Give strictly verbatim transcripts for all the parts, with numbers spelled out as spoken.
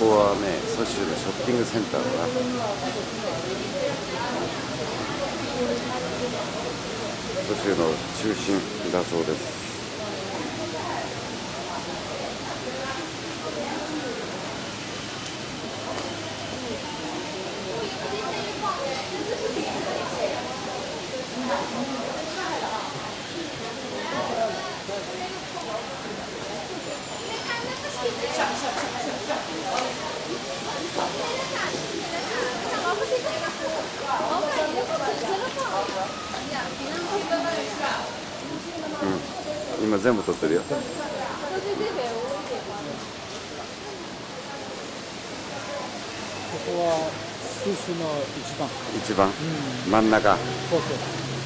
こはね、蘇州のショッピングセンターだな。蘇州の中心だそうです。うん、今全部撮ってるよ。ここは蘇州の一番一番、うん、真ん中。そうそう。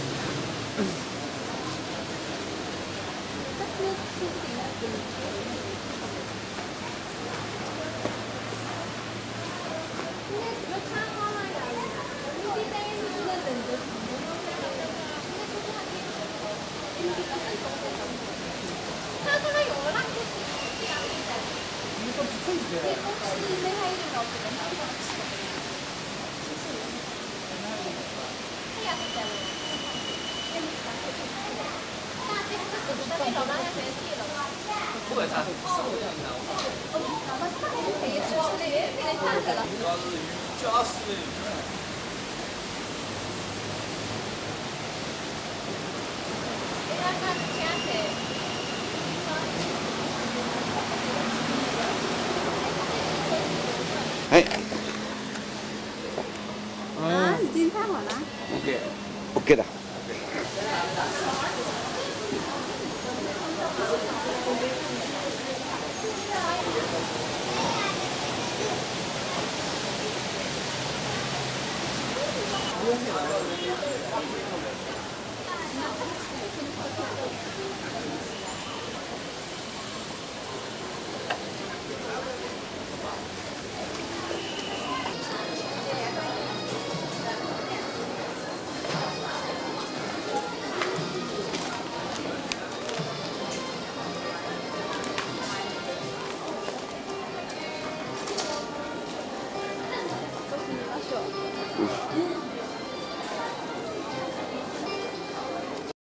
はい。 啊，已经拍好了。 OK。OK だ。